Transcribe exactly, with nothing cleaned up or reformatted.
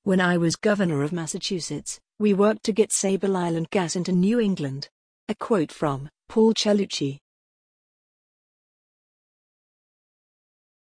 When I was governor of Massachusetts, we worked to get Sable Island gas into New England. A quote from Paul Cellucci.